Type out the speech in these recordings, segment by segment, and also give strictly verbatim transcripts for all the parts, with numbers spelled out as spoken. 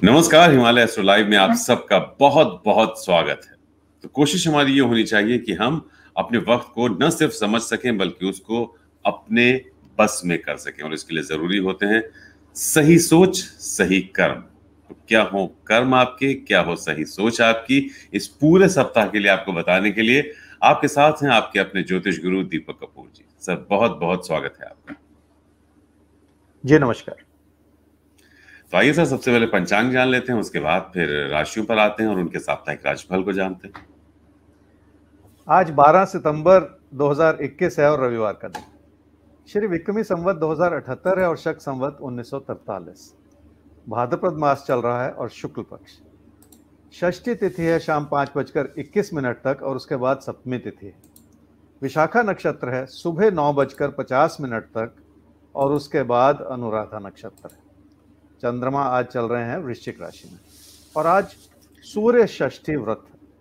नमस्कार, Himalaya astro live में आप सबका बहुत बहुत स्वागत है। तो कोशिश हमारी ये होनी चाहिए कि हम अपने वक्त को न सिर्फ समझ सकें बल्कि उसको अपने बस में कर सकें, और इसके लिए जरूरी होते हैं सही सोच, सही कर्म। तो क्या हो कर्म आपके, क्या हो सही सोच आपकी, इस पूरे सप्ताह के लिए आपको बताने के लिए आपके साथ हैं आपके अपने ज्योतिष गुरु दीपक कपूर जी। सर, बहुत बहुत स्वागत है आपका। जी नमस्कार। तो आइए सर, सबसे पहले पंचांग जान लेते हैं, उसके बाद फिर राशियों पर आते हैं और उनके साप्ताहिक राशिफल को जानते हैं। आज बारह सितंबर दो हज़ार इक्कीस है और रविवार का दिन। श्री विक्रमी संवत दो हज़ार अठहत्तर है और शक संवत उन्नीस सौ तैतालीस। भाद्रपद मास चल रहा है और शुक्ल पक्ष। षष्ठी तिथि है शाम पांच बजकर इक्कीस मिनट तक और उसके बाद सप्तमी तिथि है। विशाखा नक्षत्र है सुबह नौ बजकर पचास मिनट तक और उसके बाद अनुराधा नक्षत्र है। चंद्रमा आज चल रहे हैं वृश्चिक राशि में और आज सूर्य षष्ठी व्रत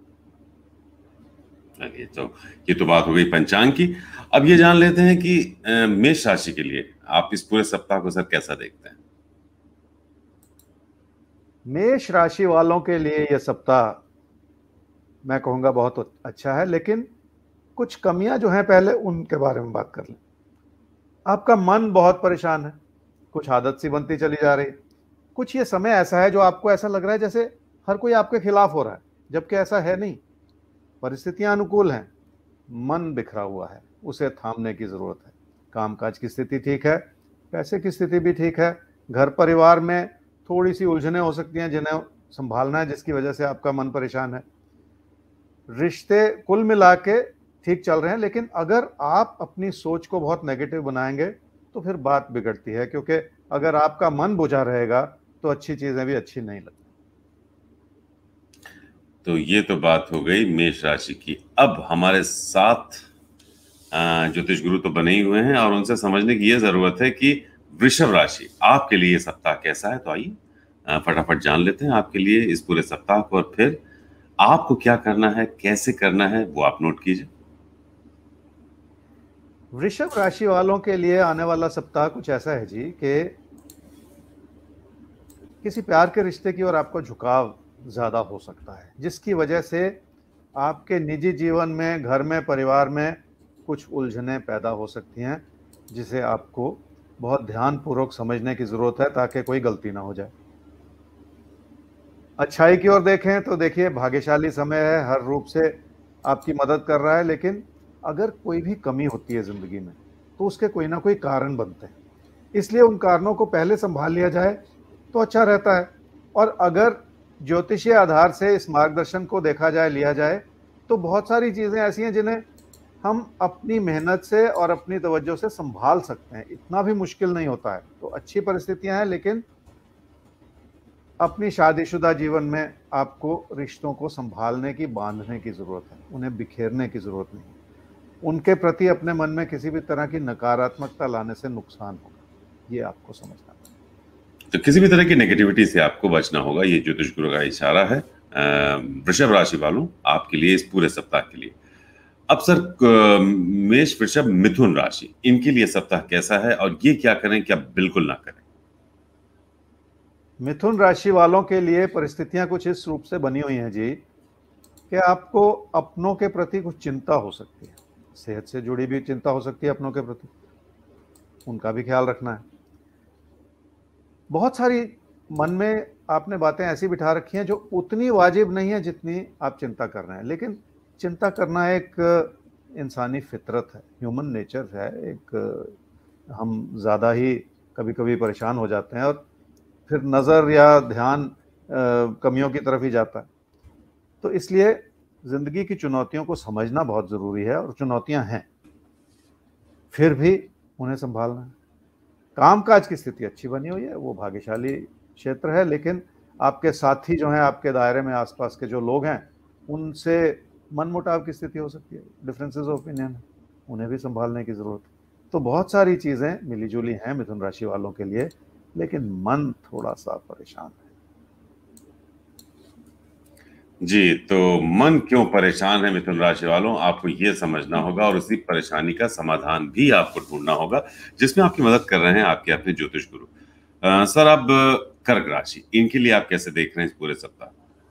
है। चलिए, तो ये तो बात हो गई पंचांग की। अब ये जान लेते हैं कि मेष राशि के लिए आप इस पूरे सप्ताह को सर कैसा देखते हैं? मेष राशि वालों के लिए यह सप्ताह मैं कहूंगा बहुत अच्छा है, लेकिन कुछ कमियां जो हैं पहले उनके बारे में बात कर लें। आपका मन बहुत परेशान है, कुछ आदत सी बनती चली जा रही है। कुछ ये समय ऐसा है जो आपको ऐसा लग रहा है जैसे हर कोई आपके खिलाफ हो रहा है, जबकि ऐसा है नहीं। परिस्थितियां अनुकूल हैं, मन बिखरा हुआ है, उसे थामने की जरूरत है। कामकाज की स्थिति ठीक है, पैसे की स्थिति भी ठीक है। घर परिवार में थोड़ी सी उलझनें हो सकती हैं जिन्हें संभालना है, जिसकी वजह से आपका मन परेशान है। रिश्ते कुल मिला के ठीक चल रहे हैं, लेकिन अगर आप अपनी सोच को बहुत नेगेटिव बनाएंगे तो फिर बात बिगड़ती है, क्योंकि अगर आपका मन बुझा रहेगा तो अच्छी चीजें भी अच्छी नहीं लगती। तो ये तो बात हो गई मेष राशि की। अब हमारे साथ ज्योतिष गुरु तो बने ही हुए हैं और उनसे समझने की ये जरूरत है कि वृषभ राशि आपके लिए सप्ताह कैसा है। तो आइए फटाफट जान लेते हैं आपके लिए इस पूरे सप्ताह को, और फिर आपको क्या करना है, कैसे करना है, वो आप नोट कीजिए। वृषभ राशि वालों के लिए आने वाला सप्ताह कुछ ऐसा है जी कि किसी प्यार के रिश्ते की ओर आपको झुकाव ज्यादा हो सकता है, जिसकी वजह से आपके निजी जीवन में, घर में, परिवार में कुछ उलझनें पैदा हो सकती हैं, जिसे आपको बहुत ध्यानपूर्वक समझने की जरूरत है ताकि कोई गलती ना हो जाए। अच्छाई की ओर देखें तो देखिए भाग्यशाली समय है, हर रूप से आपकी मदद कर रहा है, लेकिन अगर कोई भी कमी होती है जिंदगी में तो उसके कोई ना कोई कारण बनते हैं, इसलिए उन कारणों को पहले संभाल लिया जाए तो अच्छा रहता है। और अगर ज्योतिषीय आधार से इस मार्गदर्शन को देखा जाए, लिया जाए, तो बहुत सारी चीजें ऐसी हैं जिन्हें हम अपनी मेहनत से और अपनी तवज्जो से संभाल सकते हैं। इतना भी मुश्किल नहीं होता है। तो अच्छी परिस्थितियां हैं, लेकिन अपनी शादीशुदा जीवन में आपको रिश्तों को संभालने की, बांधने की जरूरत है, उन्हें बिखेरने की जरूरत नहीं। उनके प्रति अपने मन में किसी भी तरह की नकारात्मकता लाने से नुकसान होगा, ये आपको समझना है। तो किसी भी तरह की नेगेटिविटी से आपको बचना होगा, ये ज्योतिष गुरु का इशारा है वृषभ राशि वालों आपके लिए इस पूरे सप्ताह के लिए। अब सर, मेष, वृषभ, मिथुन राशि, इनके लिए सप्ताह कैसा है और ये क्या करें, क्या बिल्कुल ना करें? मिथुन राशि वालों के लिए परिस्थितियां कुछ इस रूप से बनी हुई हैं जी कि आपको अपनों के प्रति कुछ चिंता हो सकती है, सेहत से जुड़ी भी चिंता हो सकती है, अपनों के प्रति उनका भी ख्याल रखना है। बहुत सारी मन में आपने बातें ऐसी बिठा रखी हैं जो उतनी वाजिब नहीं है जितनी आप चिंता कर रहे हैं, लेकिन चिंता करना एक इंसानी फितरत है, ह्यूमन नेचर है। एक हम ज़्यादा ही कभी कभी परेशान हो जाते हैं और फिर नज़र या ध्यान कमियों की तरफ ही जाता है। तो इसलिए ज़िंदगी की चुनौतियों को समझना बहुत ज़रूरी है, और चुनौतियां हैं, फिर भी उन्हें संभालना है। कामकाज की स्थिति अच्छी बनी हुई है, वो भाग्यशाली क्षेत्र है, लेकिन आपके साथी जो हैं, आपके दायरे में आसपास के जो लोग हैं, उनसे मनमुटाव की स्थिति हो सकती है, डिफरेंसेस ऑफ ओपिनियन है, उन्हें भी संभालने की जरूरत है। तो बहुत सारी चीज़ें मिलीजुली हैं मिथुन राशि वालों के लिए, लेकिन मन थोड़ा सा परेशान है जी। तो मन क्यों परेशान है मिथुन राशि वालों, आपको ये समझना होगा और उसी परेशानी का समाधान भी आपको ढूंढना होगा, जिसमें आपकी मदद कर रहे हैं आपके अपने ज्योतिष गुरु। आ, सर, अब कर्क राशि, इनके लिए आप कैसे देख रहे हैं इस पूरे सप्ताह?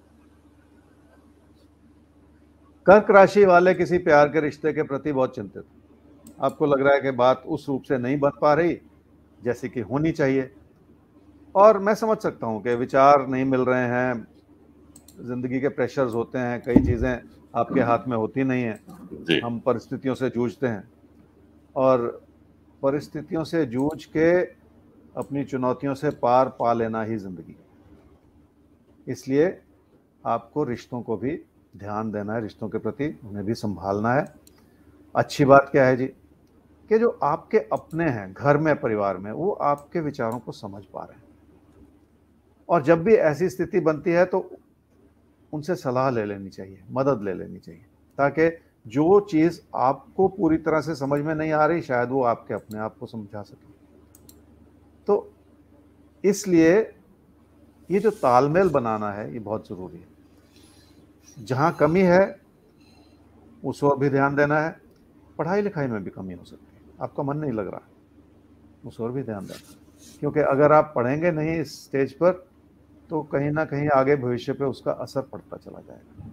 कर्क राशि वाले किसी प्यार के रिश्ते के प्रति बहुत चिंतित, आपको लग रहा है कि बात उस रूप से नहीं बन पा रही जैसे कि होनी चाहिए, और मैं समझ सकता हूं कि विचार नहीं मिल रहे हैं, जिंदगी के प्रेशर्स होते हैं, कई चीजें आपके हाथ में होती नहीं है, हम परिस्थितियों से जूझते हैं और परिस्थितियों से जूझ के अपनी चुनौतियों से पार पा लेना ही जिंदगी। इसलिए आपको रिश्तों को भी ध्यान देना है, रिश्तों के प्रति उन्हें भी संभालना है। अच्छी बात क्या है जी कि जो आपके अपने हैं घर में, परिवार में, वो आपके विचारों को समझ पा रहे हैं, और जब भी ऐसी स्थिति बनती है तो उनसे सलाह ले लेनी चाहिए, मदद ले लेनी चाहिए, ताकि जो चीज़ आपको पूरी तरह से समझ में नहीं आ रही शायद वो आपके अपने आप को समझा सके। तो इसलिए ये जो तालमेल बनाना है ये बहुत ज़रूरी है। जहाँ कमी है उस ओर भी ध्यान देना है, पढ़ाई लिखाई में भी कमी हो सकती है, आपका मन नहीं लग रहा, उस ओर भी ध्यान देना है, क्योंकि अगर आप पढ़ेंगे नहीं इस स्टेज पर तो कहीं ना कहीं आगे भविष्य पे उसका असर पड़ता चला जाएगा।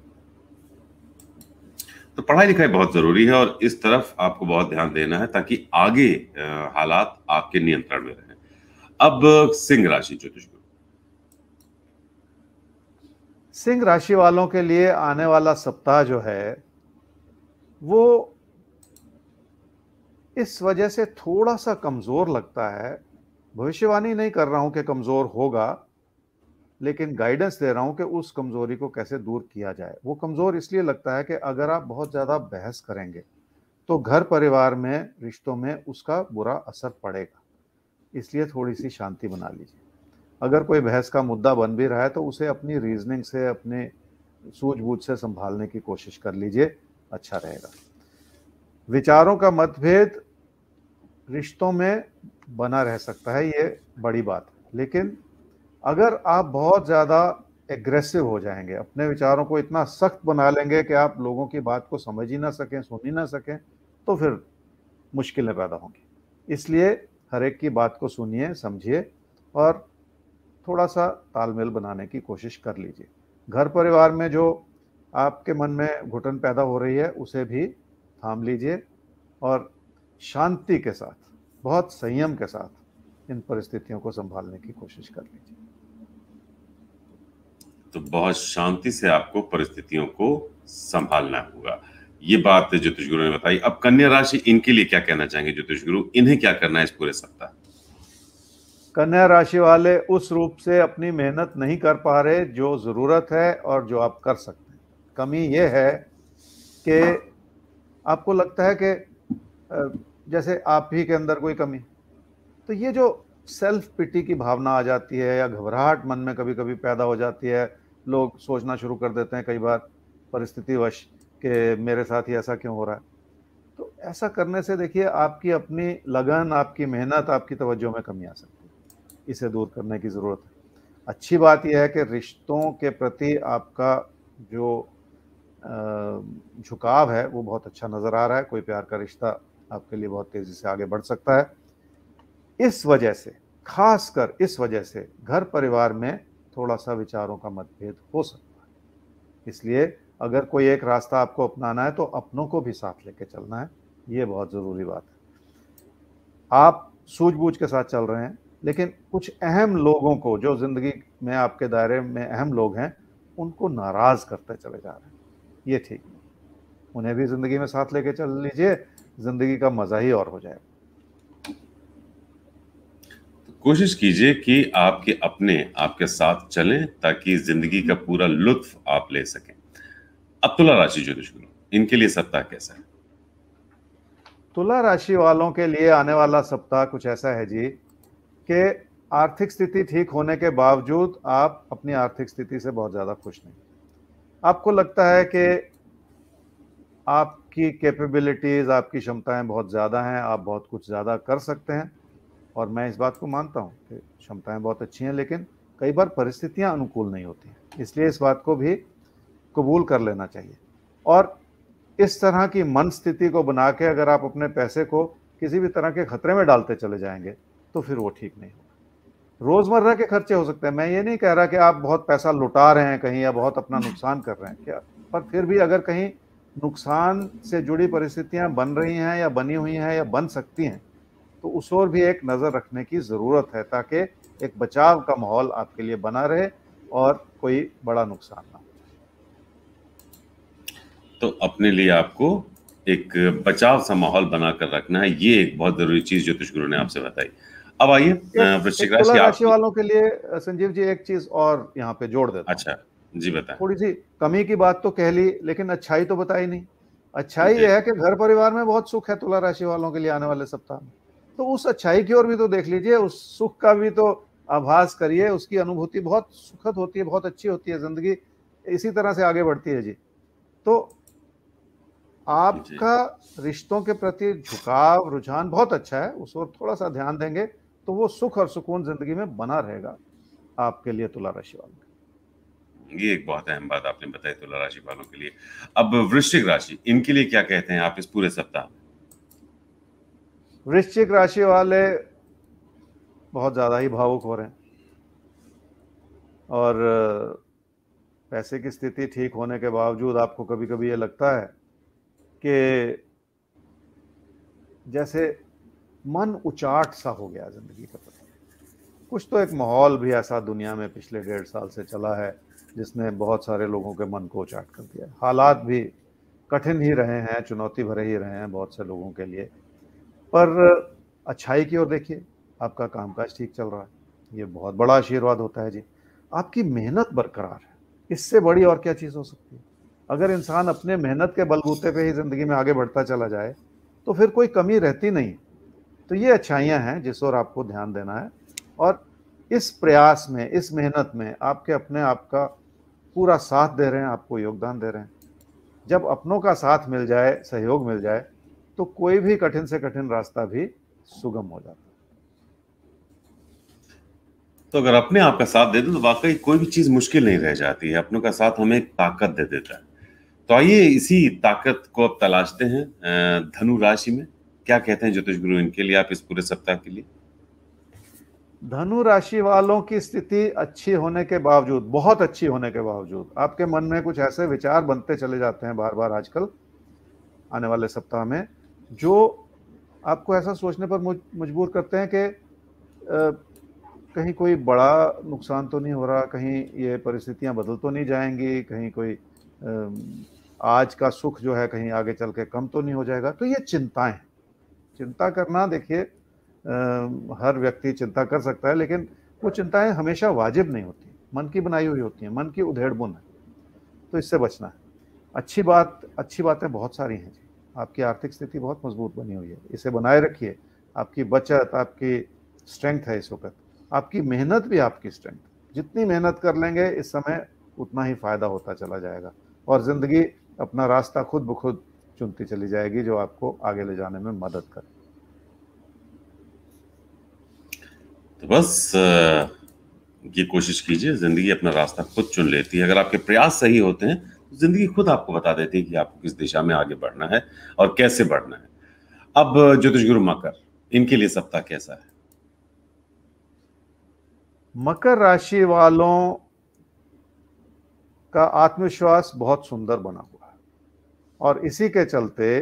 तो पढ़ाई लिखाई बहुत जरूरी है और इस तरफ आपको बहुत ध्यान देना है ताकि आगे हालात आपके नियंत्रण में रहें। अब सिंह राशि ज्योतिष गुरु, सिंह राशि वालों के लिए आने वाला सप्ताह जो है वो इस वजह से थोड़ा सा कमजोर लगता है। भविष्यवाणी नहीं कर रहा हूं कि कमजोर होगा, लेकिन गाइडेंस दे रहा हूं कि उस कमजोरी को कैसे दूर किया जाए। वो कमजोर इसलिए लगता है कि अगर आप बहुत ज्यादा बहस करेंगे तो घर परिवार में, रिश्तों में उसका बुरा असर पड़ेगा, इसलिए थोड़ी सी शांति बना लीजिए। अगर कोई बहस का मुद्दा बन भी रहा है तो उसे अपनी रीजनिंग से, अपने सूझबूझ से संभालने की कोशिश कर लीजिए, अच्छा रहेगा। विचारों का मतभेद रिश्तों में बना रह सकता है, ये बड़ी बात है, लेकिन अगर आप बहुत ज़्यादा एग्रेसिव हो जाएंगे, अपने विचारों को इतना सख्त बना लेंगे कि आप लोगों की बात को समझ ही ना सकें, सुन ही ना सकें, तो फिर मुश्किलें पैदा होंगी। इसलिए हर एक की बात को सुनिए, समझिए और थोड़ा सा तालमेल बनाने की कोशिश कर लीजिए। घर परिवार में जो आपके मन में घुटन पैदा हो रही है उसे भी थाम लीजिए और शांति के साथ, बहुत संयम के साथ इन परिस्थितियों को संभालने की कोशिश कर लीजिए। तो बहुत शांति से आपको परिस्थितियों को संभालना होगा, ये बात ज्योतिष गुरु ने बताई। अब कन्या राशि, इनके लिए क्या कहना चाहेंगे ज्योतिष गुरु, इन्हें क्या करना है इस पूरे सप्ताह? कन्या राशि वाले उस रूप से अपनी मेहनत नहीं कर पा रहे जो जरूरत है और जो आप कर सकते हैं। कमी यह है कि आपको लगता है कि जैसे आप ही के अंदर कोई कमी, तो ये जो सेल्फ पिटी की भावना आ जाती है या घबराहट मन में कभी कभी पैदा हो जाती है, लोग सोचना शुरू कर देते हैं कई बार परिस्थितिवश कि मेरे साथ ही ऐसा क्यों हो रहा है। तो ऐसा करने से देखिए आपकी अपनी लगन, आपकी मेहनत, आपकी तवज्जो में कमी आ सकती है, इसे दूर करने की ज़रूरत है। अच्छी बात यह है कि रिश्तों के प्रति आपका जो झुकाव है वो बहुत अच्छा नज़र आ रहा है, कोई प्यार का रिश्ता आपके लिए बहुत तेज़ी से आगे बढ़ सकता है। इस वजह से, खासकर इस वजह से घर परिवार में थोड़ा सा विचारों का मतभेद हो सकता है। इसलिए अगर कोई एक रास्ता आपको अपनाना है तो अपनों को भी साथ लेके चलना है, ये बहुत ज़रूरी बात है। आप सूझबूझ के साथ चल रहे हैं, लेकिन कुछ अहम लोगों को, जो ज़िंदगी में आपके दायरे में अहम लोग हैं, उनको नाराज़ करते चले जा रहे हैं, ये ठीक नहीं। उन्हें भी ज़िंदगी में साथ लेके चल लीजिए, ज़िंदगी का मज़ा ही और हो जाएगा। कोशिश कीजिए कि आपके अपने आपके साथ चलें ताकि जिंदगी का पूरा लुत्फ आप ले सकें। अब तुला राशि ज्योतिष गुरु, इनके लिए सप्ताह कैसा है? तुला राशि वालों के लिए आने वाला सप्ताह कुछ ऐसा है जी कि आर्थिक स्थिति ठीक होने के बावजूद आप अपनी आर्थिक स्थिति से बहुत ज़्यादा खुश नहीं। आपको लगता है कि आपकी कैपेबिलिटीज़, आपकी क्षमताएं बहुत ज़्यादा हैं, आप बहुत कुछ ज़्यादा कर सकते हैं, और मैं इस बात को मानता हूं कि क्षमताएं बहुत अच्छी हैं, लेकिन कई बार परिस्थितियां अनुकूल नहीं होती हैं। इसलिए इस बात को भी कबूल कर लेना चाहिए, और इस तरह की मन स्थिति को बना के अगर आप अपने पैसे को किसी भी तरह के खतरे में डालते चले जाएंगे तो फिर वो ठीक नहीं होगा। रोजमर्रा के खर्चे हो सकते हैं। मैं ये नहीं कह रहा कि आप बहुत पैसा लुटा रहे हैं कहीं या बहुत अपना नुकसान कर रहे हैं क्या, पर फिर भी अगर कहीं नुकसान से जुड़ी परिस्थितियां बन रही हैं या बनी हुई हैं या बन सकती हैं, तो उस ओर भी एक नजर रखने की जरूरत है, ताकि एक बचाव का माहौल आपके लिए बना रहे और कोई बड़ा नुकसान ना हो। तो अपने लिए आपको एक बचाव सा माहौल बनाकर रखना है, ये एक बहुत जरूरी चीज ज्योतिष गुरु ने आपसे बताई। अब आइए वृश्चिक तुला राशि राशि आपकी। वालों के लिए संजीव जी एक चीज और यहाँ पे जोड़ देता हूँ। अच्छा जी बताएं। थोड़ी सी कमी की बात तो कह ली, लेकिन अच्छाई तो बताई नहीं। अच्छाई जी यह है कि घर परिवार में बहुत सुख है तुला राशि वालों के लिए आने वाले सप्ताह में। तो उस अच्छाई की ओर भी तो देख लीजिए, उस सुख का भी तो आभास करिए। उसकी अनुभूति बहुत सुखद होती है, बहुत अच्छी होती है, जिंदगी इसी तरह से आगे बढ़ती है जी। तो जी आपका रिश्तों के प्रति झुकाव, रुझान बहुत अच्छा है, उस ओर थोड़ा सा ध्यान देंगे तो वो सुख और सुकून जिंदगी में बना रहेगा आपके लिए तुला राशि वालों के। ये एक बहुत अहम बात आपने बताई तुला राशि वालों के लिए। अब वृश्चिक राशि, इनके लिए क्या कहते हैं आप इस पूरे सप्ताह में? वृश्चिक राशि वाले बहुत ज्यादा ही भावुक हो रहे हैं और पैसे की स्थिति ठीक होने के बावजूद आपको कभी कभी ये लगता है कि जैसे मन उचाट सा हो गया जिंदगी का प्रति। कुछ तो एक माहौल भी ऐसा दुनिया में पिछले डेढ़ साल से चला है जिसने बहुत सारे लोगों के मन को उचाट कर दिया है। हालात भी कठिन ही रहे हैं, चुनौती भरे ही रहे हैं बहुत से लोगों के लिए, पर अच्छाई की ओर देखिए, आपका कामकाज ठीक चल रहा है, ये बहुत बड़ा आशीर्वाद होता है जी। आपकी मेहनत बरकरार है, इससे बड़ी और क्या चीज़ हो सकती है। अगर इंसान अपने मेहनत के बलबूते पे ही जिंदगी में आगे बढ़ता चला जाए तो फिर कोई कमी रहती नहीं। तो ये अच्छाइयाँ हैं जिस ओर आपको ध्यान देना है, और इस प्रयास में, इस मेहनत में आपके अपने आप का पूरा साथ दे रहे हैं, आपको योगदान दे रहे हैं। जब अपनों का साथ मिल जाए, सहयोग मिल जाए, तो कोई भी कठिन से कठिन रास्ता भी सुगम हो जाता है। तो अगर अपने आप का साथ दे दो तो वाकई कोई भी चीज मुश्किल नहीं रह जाती है। अपनों का साथ हमें एक ताकत दे देता है। तो आइए इसी ताकत को अब तलाशते हैं धनु राशि में। क्या कहते हैं ज्योतिष गुरु इनके लिए आप इस पूरे सप्ताह के लिए? धनु राशि वालों की स्थिति अच्छी होने के बावजूद, बहुत अच्छी होने के बावजूद, आपके मन में कुछ ऐसे विचार बनते चले जाते हैं बार बार आजकल आने वाले सप्ताह में, जो आपको ऐसा सोचने पर मजबूर करते हैं कि कहीं कोई बड़ा नुकसान तो नहीं हो रहा, कहीं ये परिस्थितियां बदल तो नहीं जाएंगी, कहीं कोई आज का सुख जो है कहीं आगे चल के कम तो नहीं हो जाएगा। तो ये चिंताएं, चिंता करना देखिए हर व्यक्ति चिंता कर सकता है, लेकिन वो चिंताएं हमेशा वाजिब नहीं होती, मन की बनाई हुई होती हैं, मन की उधेड़-बुन है, तो इससे बचना है। अच्छी बात, अच्छी बातें बहुत सारी हैं जी। आपकी आर्थिक स्थिति बहुत मजबूत बनी हुई है, इसे बनाए रखिए। आपकी बचत, आपकी स्ट्रेंथ है इस वक्त, आपकी मेहनत भी आपकी स्ट्रेंथ। जितनी मेहनत कर लेंगे इस समय उतना ही फायदा होता चला जाएगा, और जिंदगी अपना रास्ता खुद ब खुद चुनती चली जाएगी जो आपको आगे ले जाने में मदद करे। तो बस ये कोशिश कीजिए, जिंदगी अपना रास्ता खुद चुन लेती है। अगर आपके प्रयास सही होते हैं तो जिंदगी खुद आपको बता देती है कि आपको किस दिशा में आगे बढ़ना है और कैसे बढ़ना है। अब ज्योतिष गुरु मकर, इनके लिए सप्ताह कैसा है? मकर राशि वालों का आत्मविश्वास बहुत सुंदर बना हुआ है, और इसी के चलते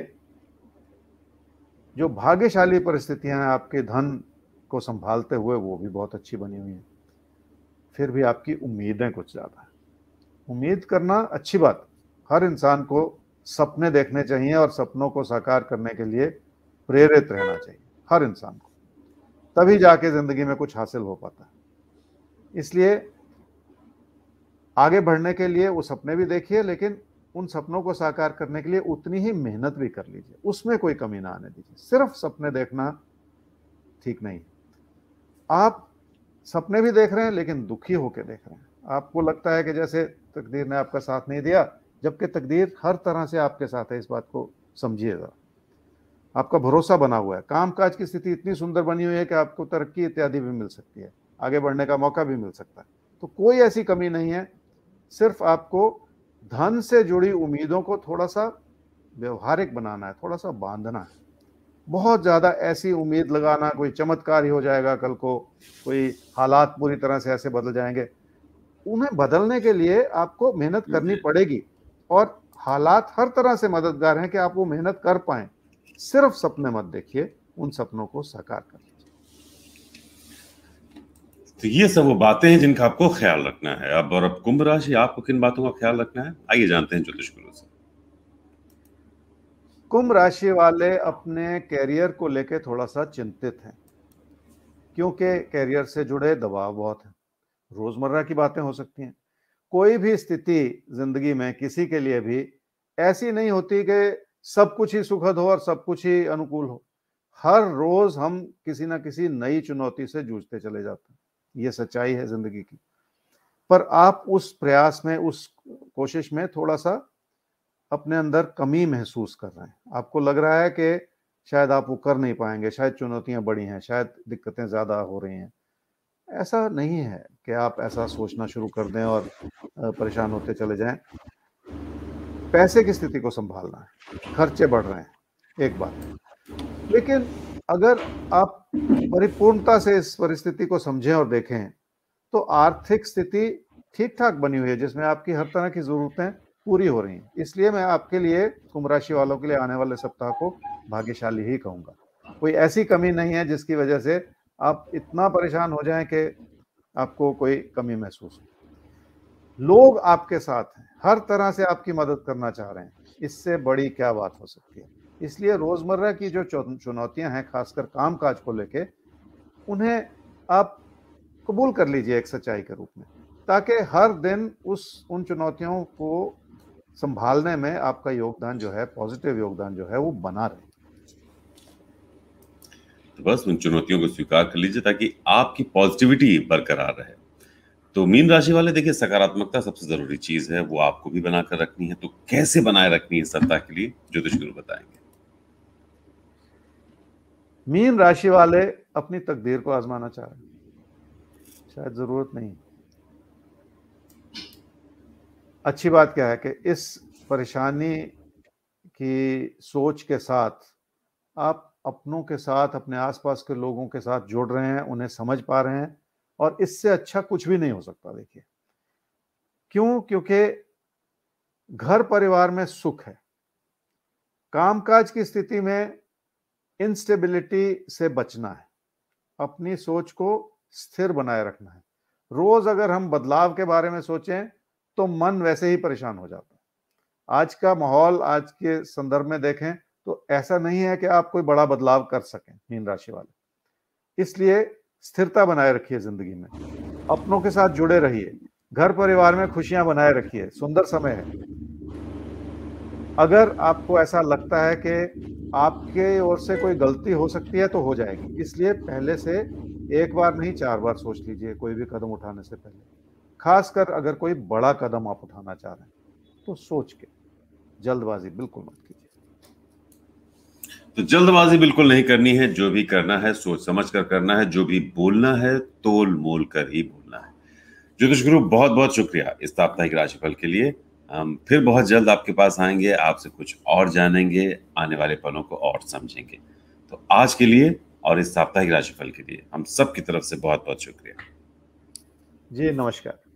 जो भाग्यशाली परिस्थितियां हैं आपके धन को संभालते हुए वो भी बहुत अच्छी बनी हुई हैं। फिर भी आपकी उम्मीदें कुछ ज़्यादा है। उम्मीद करना अच्छी बात, हर इंसान को सपने देखने चाहिए और सपनों को साकार करने के लिए प्रेरित रहना चाहिए हर इंसान को, तभी जाके जिंदगी में कुछ हासिल हो पाता है। इसलिए आगे बढ़ने के लिए वो सपने भी देखिए, लेकिन उन सपनों को साकार करने के लिए उतनी ही मेहनत भी कर लीजिए, उसमें कोई कमी ना आने दीजिए। सिर्फ सपने देखना ठीक नहीं। आप सपने भी देख रहे हैं लेकिन दुखी होकर देख रहे हैं, आपको लगता है कि जैसे तकदीर ने आपका साथ नहीं दिया, जबकि तकदीर हर तरह से आपके साथ है। इस बात को समझिएगा, आपका भरोसा बना हुआ है। कामकाज की स्थिति इतनी सुंदर बनी हुई है कि आपको तरक्की इत्यादि भी मिल सकती है, आगे बढ़ने का मौका भी मिल सकता है। तो कोई ऐसी कमी नहीं है, सिर्फ आपको धन से जुड़ी उम्मीदों को थोड़ा सा व्यवहारिक बनाना है, थोड़ा सा बांधना है। बहुत ज्यादा ऐसी उम्मीद लगाना कोई चमत्कार ही हो जाएगा कल को, कोई हालात पूरी तरह से ऐसे बदल जाएंगे, उन्हें बदलने के लिए आपको मेहनत करनी पड़ेगी। और हालात हर तरह से मददगार हैं कि आप वो मेहनत कर पाए। सिर्फ सपने मत देखिए, उन सपनों को साकार कर लीजिए। तो ये सब वो बातें हैं जिनका आपको ख्याल रखना है। अब और अब कुंभ राशि, आपको किन बातों का ख्याल रखना है, आइए जानते हैं ज्योतिष गुरु से। कुंभ राशि वाले अपने कैरियर को लेकर थोड़ा सा चिंतित हैं, क्योंकि कैरियर से जुड़े दबाव बहुत है। रोजमर्रा की बातें हो सकती हैं। कोई भी स्थिति जिंदगी में किसी के लिए भी ऐसी नहीं होती कि सब कुछ ही सुखद हो और सब कुछ ही अनुकूल हो। हर रोज हम किसी ना किसी नई चुनौती से जूझते चले जाते हैं, ये सच्चाई है जिंदगी की। पर आप उस प्रयास में, उस कोशिश में थोड़ा सा अपने अंदर कमी महसूस कर रहे हैं। आपको लग रहा है कि शायद आप वो कर नहीं पाएंगे, शायद चुनौतियां बड़ी हैं, शायद दिक्कतें ज्यादा हो रही हैं। ऐसा नहीं है कि आप ऐसा सोचना शुरू कर दें और परेशान होते चले जाएं। पैसे की स्थिति को संभालना है, खर्चे बढ़ रहे हैं, एक बात। लेकिन अगर आप परिपूर्णता से इस परिस्थिति को समझें और देखें तो आर्थिक स्थिति ठीक ठाक बनी हुई है, जिसमें आपकी हर तरह की जरूरतें पूरी हो रही हैं। इसलिए मैं आपके लिए, कुंभ राशि वालों के लिए आने वाले सप्ताह को भाग्यशाली ही कहूंगा। कोई ऐसी कमी नहीं है जिसकी वजह से आप इतना परेशान हो जाएं कि आपको कोई कमी महसूस हो। लोग आपके साथ हैं, हर तरह से आपकी मदद करना चाह रहे हैं, इससे बड़ी क्या बात हो सकती है। इसलिए रोजमर्रा की जो चुनौतियां हैं, खासकर कामकाज को लेके, उन्हें आप कबूल कर लीजिए एक सच्चाई के रूप में, ताकि हर दिन उस उन चुनौतियों को संभालने में आपका योगदान जो है, पॉजिटिव योगदान जो है, वो बना रहे। तो बस उन चुनौतियों को स्वीकार कर लीजिए ताकि आपकी पॉजिटिविटी बरकरार रहे। तो मीन राशि वाले, देखिए सकारात्मकता सबसे जरूरी चीज है, वो आपको भी बनाकर रखनी है। तो कैसे बनाए रखनी है सप्ताह के लिए, ज्योतिष गुरु बताएंगे। मीन राशि वाले अपनी तकदीर को आजमाना चाह रहे हैं, शायद जरूरत नहीं। अच्छी बात क्या है कि इस परेशानी की सोच के साथ आप अपनों के साथ, अपने आसपास के लोगों के साथ जुड़ रहे हैं, उन्हें समझ पा रहे हैं, और इससे अच्छा कुछ भी नहीं हो सकता। देखिए क्यों? क्योंकि घर परिवार में सुख है। कामकाज की स्थिति में इंस्टेबिलिटी से बचना है, अपनी सोच को स्थिर बनाए रखना है। रोज अगर हम बदलाव के बारे में सोचें तो मन वैसे ही परेशान हो जाता है। आज का माहौल, आज के संदर्भ में देखें तो ऐसा नहीं है कि आप कोई बड़ा बदलाव कर सकें, मीन राशि वाले। इसलिए स्थिरता बनाए रखिए जिंदगी में, अपनों के साथ जुड़े रहिए, घर परिवार में खुशियां बनाए रखिए। सुंदर समय है। अगर आपको ऐसा लगता है कि आपके ओर से कोई गलती हो सकती है तो हो जाएगी, इसलिए पहले से एक बार नहीं चार बार सोच लीजिए कोई भी कदम उठाने से पहले। खासकर अगर कोई बड़ा कदम आप उठाना चाह रहे हैं तो सोच के, जल्दबाजी बिल्कुल मत कीजिए। तो जल्दबाजी बिल्कुल नहीं करनी है, जो भी करना है सोच समझ कर करना है, जो भी बोलना है तोल मोल कर ही बोलना है। ज्योतिष गुरु बहुत बहुत शुक्रिया इस साप्ताहिक राशिफल के लिए। हम फिर बहुत जल्द आपके पास आएंगे, आपसे कुछ और जानेंगे, आने वाले पलों को और समझेंगे। तो आज के लिए और इस साप्ताहिक राशिफल के लिए हम सब की तरफ से बहुत बहुत शुक्रिया जी। नमस्कार।